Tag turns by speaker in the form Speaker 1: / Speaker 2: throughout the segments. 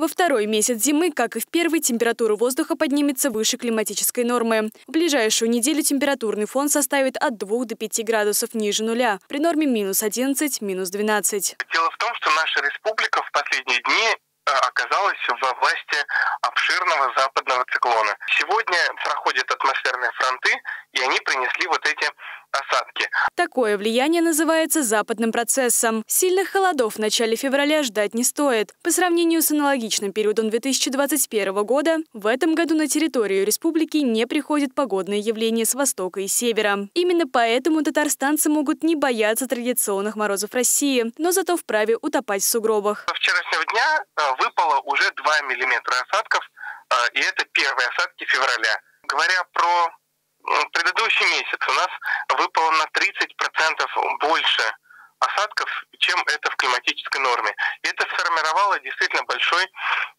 Speaker 1: Во второй месяц зимы, как и в первый, температура воздуха поднимется выше климатической нормы. В ближайшую неделю температурный фон составит от 2 до 5 градусов ниже нуля, при норме -11, -12.
Speaker 2: Дело в том, что наша республика в последние дни оказалась во власти обширного западного циклона. Сегодня проходят атмосферные фронты, и они принесли вот эти осадки.
Speaker 1: Такое влияние называется западным процессом. Сильных холодов в начале февраля ждать не стоит. По сравнению с аналогичным периодом 2021 года, в этом году на территорию республики не приходят погодные явления с востока и севера. Именно поэтому татарстанцы могут не бояться традиционных морозов России, но зато вправе утопать в сугробах.
Speaker 2: Со вчерашнего дня выпало уже 2 миллиметра осадков, и это первые осадки февраля. Говоря про предыдущий месяц, у нас выпало на 30% больше осадков, чем это в климатической норме. И это сформировало действительно большой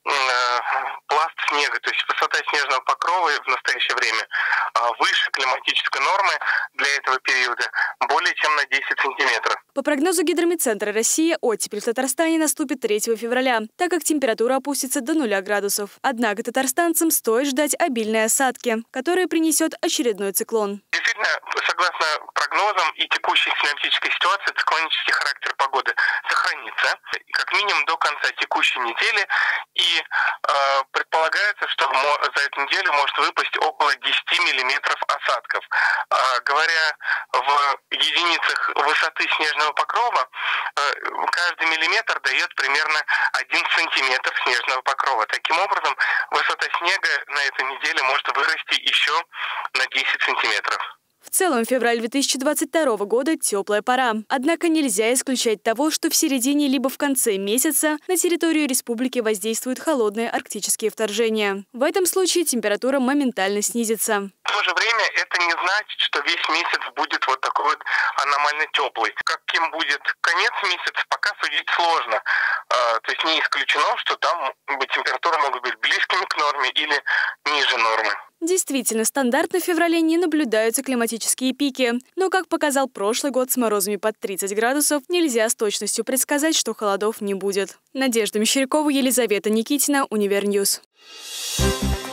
Speaker 2: пласт снега. То есть высота снежного покрова в настоящее время выше климатической нормы для этого периода более чем на 10 сантиметров.
Speaker 1: По прогнозу Гидрометцентра России, оттепель в Татарстане наступит 3 февраля, так как температура опустится до 0 градусов. Однако татарстанцам стоит ждать обильные осадки, которые принесет очередной циклон.
Speaker 2: Действительно, согласно прогнозам и текущей климатической ситуации, циклонический характер погоды сохранится как минимум до конца текущей недели. И предполагается, что за эту неделю может выпасть около 10 миллиметров осадков. Говоря в единицах высоты снежного покрова, каждый миллиметр дает примерно 1 сантиметр снежного покрова. Таким образом, высота снега на этой неделе может вырасти еще на 10 сантиметров.
Speaker 1: В целом, февраль 2022 года – теплая пора. Однако нельзя исключать того, что в середине либо в конце месяца на территорию республики воздействуют холодные арктические вторжения. В этом случае температура моментально снизится.
Speaker 2: В то же время это не значит, что весь месяц будет вот такой вот аномально теплый. Каким будет конец месяца, пока судить сложно. То есть не исключено, что там температуры могут быть близкими к норме или ниже нормы.
Speaker 1: Действительно, стандартно в феврале не наблюдаются климатические пики. Но, как показал прошлый год с морозами под 30 градусов, нельзя с точностью предсказать, что холодов не будет. Надежда Мещерякова, Елизавета Никитина, Универньюз.